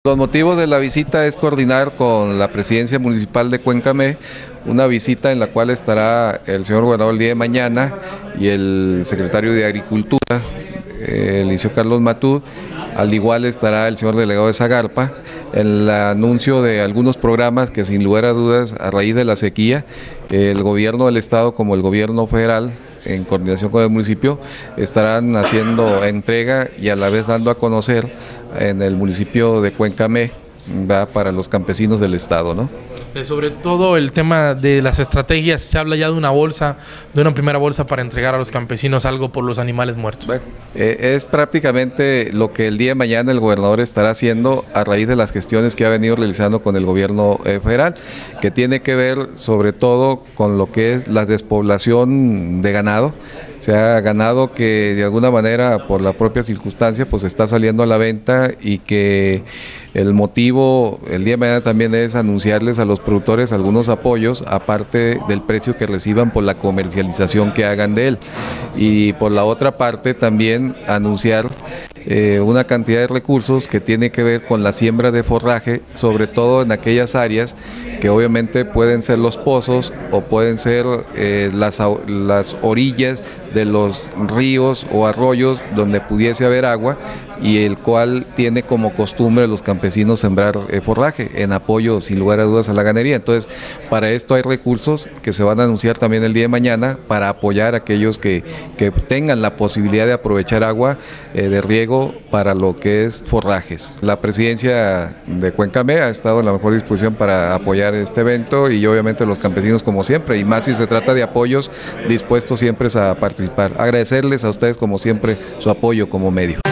Los motivos de la visita es coordinar con la Presidencia Municipal de Cuencamé una visita en la cual estará el señor gobernador el día de mañana y el secretario de Agricultura, el licenciado Carlos Matud, al igual estará el señor delegado de Zagarpa, en el anuncio de algunos programas que sin lugar a dudas, a raíz de la sequía, el gobierno del estado como el gobierno federal, en coordinación con el municipio, estarán haciendo entrega y a la vez dando a conocer en el municipio de Cuencamé, para los campesinos del estado, ¿no? Sobre todo el tema de las estrategias, se habla ya de una bolsa, de una primera bolsa para entregar a los campesinos algo por los animales muertos. Bueno, es prácticamente lo que el día de mañana el gobernador estará haciendo a raíz de las gestiones que ha venido realizando con el gobierno federal, que tiene que ver sobre todo con lo que es la despoblación de ganado. O sea, ganado que de alguna manera por la propia circunstancia pues está saliendo a la venta, y que el motivo el día de mañana también es anunciarles a los productores algunos apoyos, aparte del precio que reciban por la comercialización que hagan de él. Y por la otra parte también anunciar una cantidad de recursos que tiene que ver con la siembra de forraje, sobre todo en aquellas áreas que obviamente pueden ser los pozos o pueden ser las orillas de los ríos o arroyos donde pudiese haber agua, y el cual tiene como costumbre los campesinos sembrar forraje en apoyo sin lugar a dudas a la ganadería. Entonces, para esto hay recursos que se van a anunciar también el día de mañana para apoyar a aquellos que tengan la posibilidad de aprovechar agua de riego para lo que es forrajes. La presidencia de Cuencamé ha estado en la mejor disposición para apoyar este evento, y obviamente los campesinos como siempre, y más si se trata de apoyos, dispuestos siempre a participar. Agradecerles a ustedes como siempre su apoyo como medio.